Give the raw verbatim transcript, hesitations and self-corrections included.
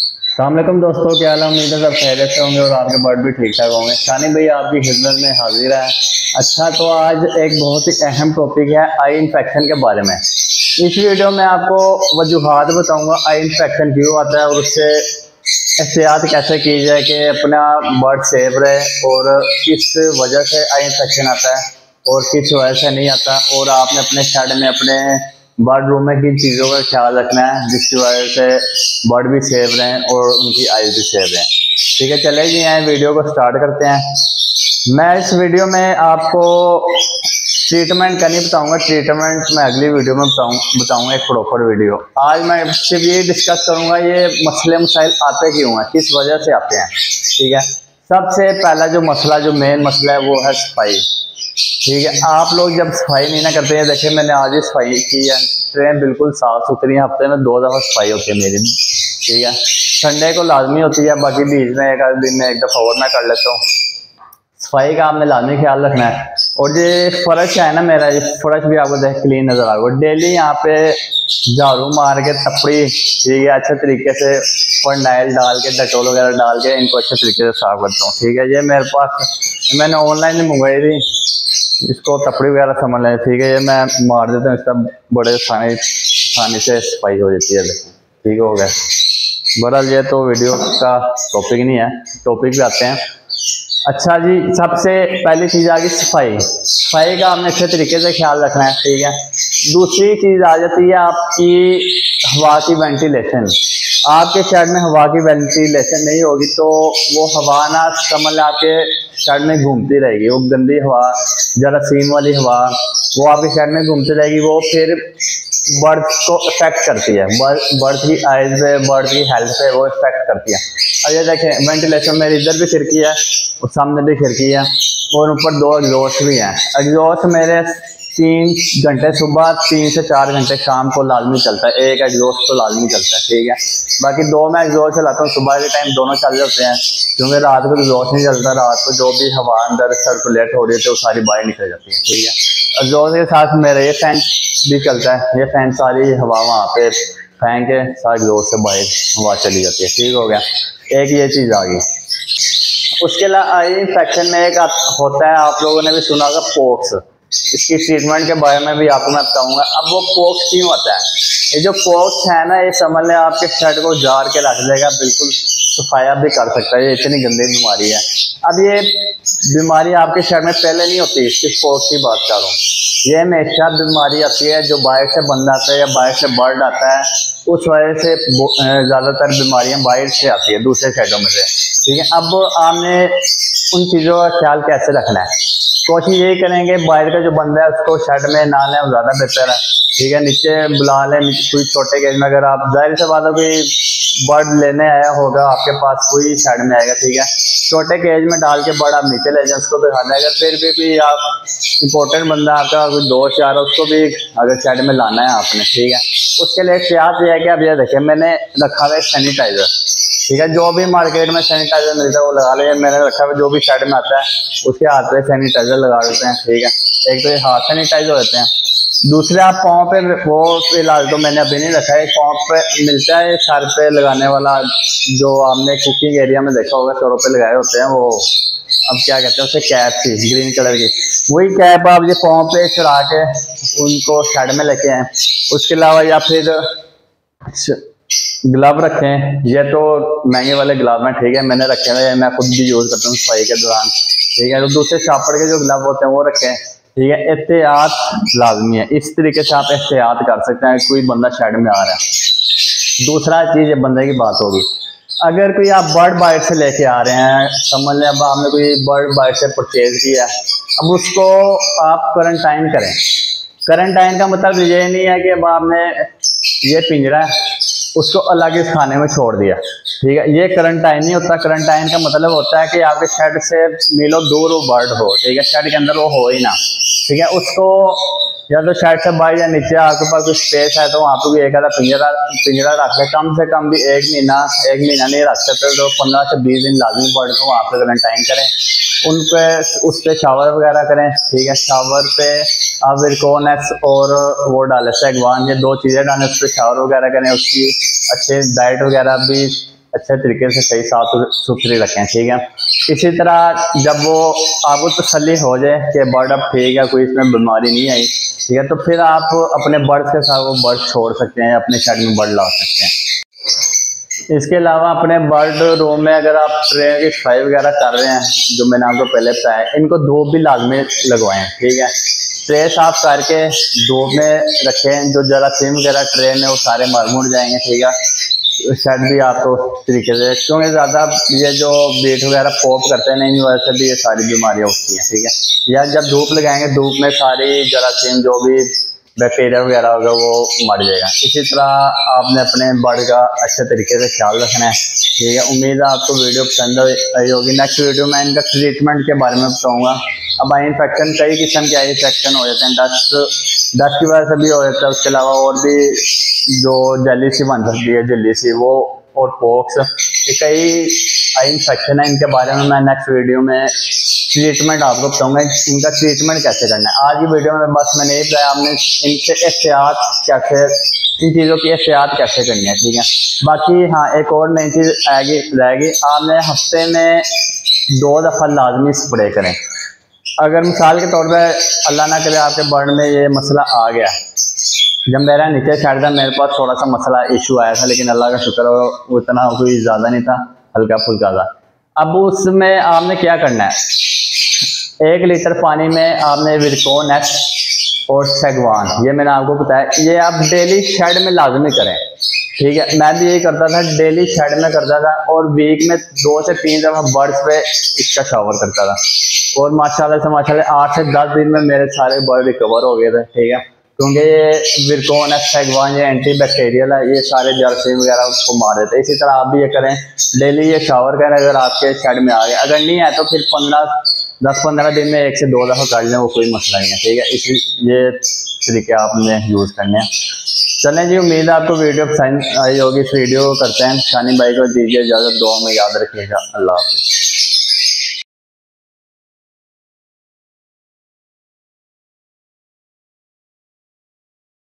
अस्सलामुअलैकुम दोस्तों, क्या हाल है। उम्मीद है सब खैरियत से होंगे और आपके बर्ड भी ठीक ठाक होंगे। शानी भाई आपकी खिदमत में हाजिर है। अच्छा, तो आज एक बहुत ही अहम टॉपिक है आई इन्फेक्शन के बारे में। इस वीडियो में आपको वजूहात बताऊंगा आई इन्फेक्शन क्यों आता है और उससे एहतियात कैसे की जाए कि अपना बर्ड सेफ रहे, और किस वजह से आई इन्फेक्शन आता है और किस वजह से नहीं आता, और आपने अपने शेड में अपने बर्ड रूम में किन चीज़ों का ख्याल रखना है जिसकी वजह से बर्ड भी सेफ रहें और उनकी आइज़ भी सेफ रहें। ठीक है, चले जी आए वीडियो को स्टार्ट करते हैं। मैं इस वीडियो में आपको ट्रीटमेंट का नहीं बताऊंगा, ट्रीटमेंट मैं अगली वीडियो में बताऊँ बताऊंगा एक प्रॉपर वीडियो। आज मैं सिर्फ ये डिस्कस करूंगा ये मसले मसाइल आते क्यों हैं, किस वजह से आते हैं। ठीक है, सबसे पहला जो मसला, जो मेन मसला है वो है सफाई। ठीक है, आप लोग जब सफाई नहीं ना करते हैं, देखिए मैंने आज ही सफाई की है, ट्रेन बिल्कुल साफ सुथरी है, हफ्ते में दो दफ़ा सफाई होती है मेरी। ठीक है, संडे को लाजमी होती है, बाकी बीच में एक आध दिन में एक दफ़ा और मैं कर लेता हूँ। सफाई का आपने लाजमी ख्याल रखना है। और ये फर्श है ना मेरा, ये फर्श भी आपको देख क्लीन नजर आएगा। डेली यहाँ पे झाड़ू मार के तपड़ी, ठीक है, अच्छे तरीके से फर्नाइल डाल के, डेटोल वगैरह डाल के इनको अच्छे तरीके से साफ करता हूँ। ठीक है, ये मेरे पास मैंने ऑनलाइन ही मंगवाई थी, इसको तपड़ी वगैरह समझ लें। ठीक है, ये मैं मार देता हूँ, इसका बड़े आसानी आसानी से सफाई हो जाती है। ठीक हो गया। बहरहाल ये तो वीडियो का टॉपिक नहीं है, टॉपिक पे आते हैं। अच्छा जी, सबसे पहली चीज़ आ गई सफाई। सफाई का आपने अच्छे तरीके से ख्याल रखना है। ठीक है, दूसरी चीज़ आ जाती है आपकी हवा की वेंटिलेशन। आपके शेड में हवा की वेंटिलेशन नहीं होगी तो वो हवा ना समझ आपके शेड में घूमती रहेगी, वो गंदी हवा, जरासीम वाली हवा, वो आपके शेड में घूमती रहेगी। वो फिर बर्ड को अफेक्ट करती है, बर्ड की आइज पे, बर्ड की हेल्थ पे वो इफेक्ट करती है। अब ये देखें, वेंटिलेशन मेरे इधर भी खिड़की है और सामने भी खिड़की है और ऊपर दो एग्जॉस्ट भी हैं। एग्जॉस्ट मेरे तीन घंटे सुबह, तीन से चार घंटे शाम को लाजमी चलता है, एक एग्जॉस्ट तो लाजमी चलता है। ठीक है, बाकी दो मैं एग्जॉस्ट चलाता हूँ, सुबह के टाइम दोनों चल जाते हैं, क्योंकि रात को एग्जॉस्ट नहीं चलता। रात को जो भी हवा अंदर सर्कुलेट हो रही है तो सारी बाहर निकल जाती है। ठीक है, एग्जॉस्ट के साथ मेरा ये फैन भी चलता है, ये फैन सारी हवा वहाँ पे फेंक के सारी एग्जॉस्ट से बाहर हवा चली जाती है। ठीक हो गया, एक ये चीज़ आ गई। उसके अलावा आई इन्फेक्शन में एक होता है, आप लोगों ने भी सुना होगा, पोक्स। इसकी ट्रीटमेंट के बारे में भी आपको मैं बताऊंगा। अब वो पोक्स क्यों होता है, ये जो पोक्स है ना, ये समझ लें आपके शेड को जार के रख देगा, बिल्कुल सफाया भी कर सकता है। ये इतनी गंदी बीमारी है। अब ये बीमारी आपके शेड में पहले नहीं होती, सिर्फ पोक्स की बात कर रहा हूँ। ये हमेशा बीमारी आती है जो बाहर से बंदा आता है या बाहर से बर्ड आता है, उस वजह से ज़्यादातर बीमारियां बाहर से आती है, दूसरे शेडों में से। ठीक है, अब आपने उन चीज़ों का ख्याल कैसे रखना है, कोशिश यही करेंगे बाहर का जो बंदा है उसको शेड में ना लें, ज़्यादा बेहतर है। ठीक है, नीचे बुला लें, कोई छोटे केज में, अगर आप जाहिर से बात है कोई बर्ड लेने आया होगा आपके पास, कोई शेड में आएगा। ठीक है, छोटे केज में डाल के बर्ड आप नीचे ले जाए, उसको भी खा जाएगा। फिर भी, भी आप इम्पोर्टेंट बंदा आपका कोई दोस्त यार, उसको भी अगर शेड में लाना है आपने, ठीक है, उसके लिए एहतियात ये है कि अब ये देखिए मैंने रखा हुआ है सैनिटाइजर। ठीक है, जो भी मार्केट में सैनिटाइजर मिलता है वो लगा ले। मैंने रखा हुआ जो भी शेड में आता है उसके हाथ पे सैनिटाइजर लगा देते हैं। ठीक है, एक तो ये हाथ सैनिटाइजर होते हैं, दूसरे आप पाँव पे, वो फिलहाल तो मैंने अभी नहीं रखा है, पाँव पे मिलता है सर पे लगाने वाला, जो आपने कुकिंग एरिया में देखा होगा सरों पे लगाए होते हैं, वो अब क्या कहते हैं उसे, कैप थी ग्रीन कलर की, वही कैप आप ये पाँव पे चढ़ा के उनको शेड में लेके आए। उसके अलावा या फिर ग्लव रखें, ये तो महंगे वाले ग्लव हैं। ठीक है, मैंने रखे हुए, मैं खुद भी यूज़ करता हूँ सफाई के दौरान। ठीक है, तो दूसरे शापर के जो ग्लव होते हैं वो रखें। ठीक है, एहतियात लाजमी है, इस तरीके से आप एहतियात कर सकते हैं कोई बंदा शेड में आ रहा है। दूसरा चीज़ ये बंदे की बात होगी, अगर कोई आप बर्ड बाइट से लेके आ रहे हैं, समझ लें अब आपने कोई बर्ड बाइट से परचेज किया, अब उसको आप क्वारंटाइन करें। क्वारंटाइन का मतलब ये नहीं है कि अब आपने ये पिंजरा है उसको अलग इस खाने में छोड़ दिया। ठीक है, ये क्वारंटाइन नहीं होता। क्वारंटाइन का मतलब होता है कि आपके शेड से मीलों दूर वो बर्ड हो। ठीक है, शेड के अंदर वो हो ही ना। ठीक है, उसको या तो शेड से बाहर या नीचे आपके पास कुछ स्पेस है तो वहाँ पर भी एक आधा पिंजरा पिंजरा रख ले, कम से कम भी एक महीना एक महीना नहीं रख सकते तो पंद्रह से बीस दिन लाजमी बर्ड को वहाँ पर क्वारंटाइन करें, उन पे उस पर शावर वगैरह करें। ठीक है, शावर पे आप विरकोनेक्स और वो डालें सैगवान, ये दो चीज़ें डालें, उस पर शावर वगैरह करें, उसकी अच्छे डाइट वगैरह भी अच्छे तरीके से सही साफ सुथरी रखें, ठीक है। इसी तरह जब वो आपको तसल्ली हो जाए कि बर्ड अब ठीक है, कोई इसमें बीमारी नहीं आई, ठीक है, तो फिर आप अपने बर्ड के साथ वो बर्ड छोड़ सकते हैं, अपने शेड में बर्ड ला सकते हैं। इसके अलावा अपने बर्ड रूम में अगर आप ट्रे की सफाई वगैरह कर रहे हैं, जो मैंने आपको पहले बताया, इनको धूप भी लाजमी लगवाएं, ठीक है। ट्रे साफ करके धूप में रखें, जो जरासीम वगैरह ट्रे में वो सारे मर मुड़ जाएंगे, ठीक है। शेड भी आपको तरीके से, क्योंकि ज़्यादा ये जो बीट वगैरह पॉप करते हैं ना, इन वजह से भी ये सारी बीमारियाँ उठती हैं, ठीक है। या जब धूप लगाएंगे, धूप में सारी जरासीम जो भी बैक्टीरिया वगैरह होगा वो मर जाएगा। इसी तरह आपने अपने बर्ड का अच्छे तरीके से ख्याल रखना है, ठीक है। उम्मीद है आपको वीडियो पसंद आई होगी। नेक्स्ट वीडियो में इनका ट्रीटमेंट के बारे में बताऊँगा। अब आई इन्फेक्शन कई किस्म के आई इन्फेक्शन हो जाते हैं, डस्ट डस्ट की वजह से भी हो जाता है, उसके अलावा और भी जो जली सी बन सकती है, जल्दी सी वो, और पॉक्स, ये कई आई इन्फेक्शन है। इनके बारे में मैं नेक्स्ट वीडियो में ट्रीटमेंट आपको बताऊंगा, इनका ट्रीटमेंट कैसे करना है। आज की वीडियो में बस मैंने ये बताया आपने इनसे एहतियात कैसे, इन चीज़ों की एहतियात कैसे करनी है, ठीक है। बाकी हाँ, एक और नई चीज़ आएगी रहेगी, आपने हफ्ते में दो दफ़ा लाजमी स्प्रे करें। अगर मिसाल के तौर पर अल्लाह ना करे आपके बर्ड में ये मसला आ गया, जब मेरा नीचे छाड़ था मेरे पास थोड़ा सा मसला इशू आया था, लेकिन अल्लाह का शुक्र हो वो इतना कोई ज़्यादा नहीं था, हल्का फुल्का था। अब उसमें आपने क्या करना है, एक लीटर पानी में आपने विरकोन एक्स और सेगवान, ये मैंने आपको बताया, ये आप डेली शेड में लाजमी करें, ठीक है। मैं भी यही करता था, डेली शेड में करता था, और वीक में दो से तीन दफ़ा बर्ड्स पे इसका शावर करता था, और माशाल्लाह से माशाल्लाह आठ से दस दिन में मेरे सारे बर्ड रिकवर हो गए थे, ठीक है। क्योंकि ये विरकोन सेगवान ये एंटी बैक्टीरियल है, ये सारे जरासीम वगैरह उसको मार देते हैं। इसी तरह आप भी ये करें, डेली ये शावर करें। अगर आपके शेड में आ गए, अगर नहीं है तो फिर पंद्रह दस पंद्रह दिन में एक से दो दफ़ा कर लें, वो कोई मसला नहीं है, ठीक है। इसी ये तरीके आपने यूज़ करने हैं। चलें जी, उम्मीद है आपको वीडियो पसंद आई होगी। इस वीडियो को करते हैं, शानी भाई को दीजिए इजाज़त, दुआ में याद रखिएगा। अल्लाह हाफ़िज़।